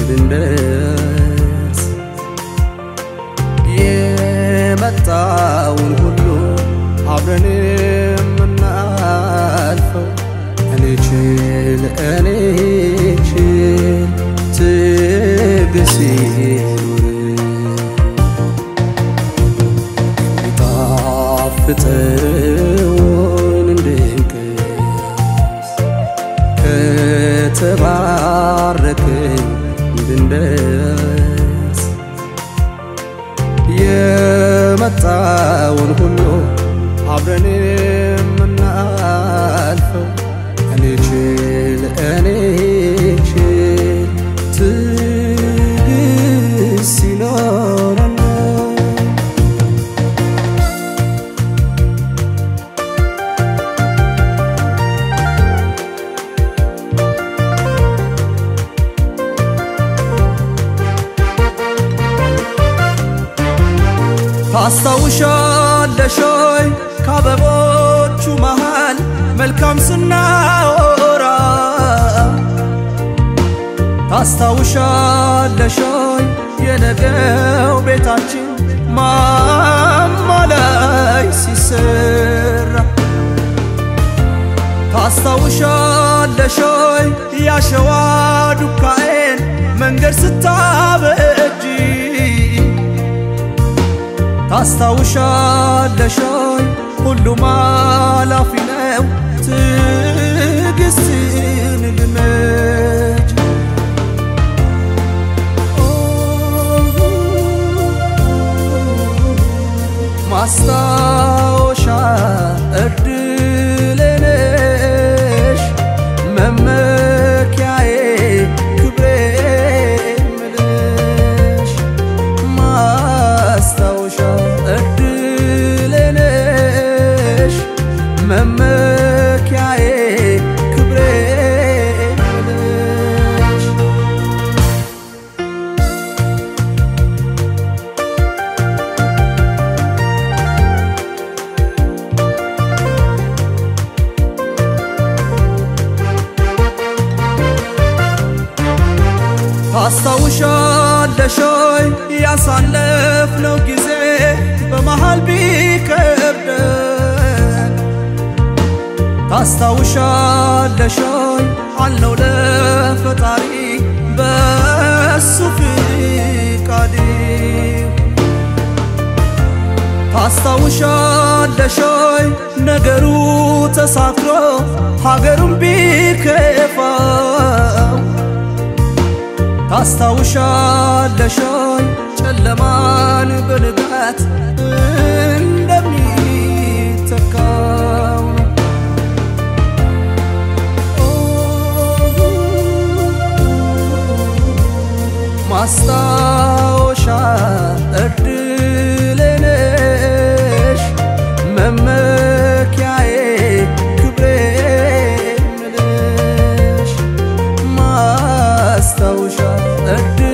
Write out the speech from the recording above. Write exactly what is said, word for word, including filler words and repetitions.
እንድንደርስ የመጣውን ሁሉ አብረን የምናልፈው እኔ ችል እኔ ችል ትዕግስት ፍጥውን እንድንቀስ ከተባረክን እንድንደርስ የመጣውን ሁሉ አብረን የምናልፈው እኔ ችል እኔ ችል ትዕግስት ሲኖረን ታስታውሻለሽ ወይ ከአበቦቹ መሃል መልካም ስናወራ ታስታውሻለሽ ወይ የነገው ቤታችን ማማ ላይ ሲሰራ ታስታውሻለሽ ወይ ያሸዋ ዱካኤን መንገድ ስታበጂ ታስታውሻለሽ ወይ ሁሉም አላፊ ነው ትዕግስትን ልመጅ ማስታወሻ እድሌ ነሽ መመኪያዬ ክብሬ ምልሽ ማስታወሻ እድሌ ነሽ መመኪያዬ ክብሬ ምልሽ ታስታውሻለሽ ወይ ያሳለፍነው ጊዜ በመሃል ቢከብደን ታስታውሻለሽ ወይ አልነው ለፈጣሪ በሱ ፍቃድ ታስታውሻለሽ ወይ ነገሩ ተሳክሮ ሀገሩን ቢከፋው ታስታውሻለሽ ወይ ጨለማን በንጋት እንደሚተካው ማስታወሻ እድሌ ነሽ መመኪያዬ ክብሬ ምልሽ ማስታወሻ እድሌ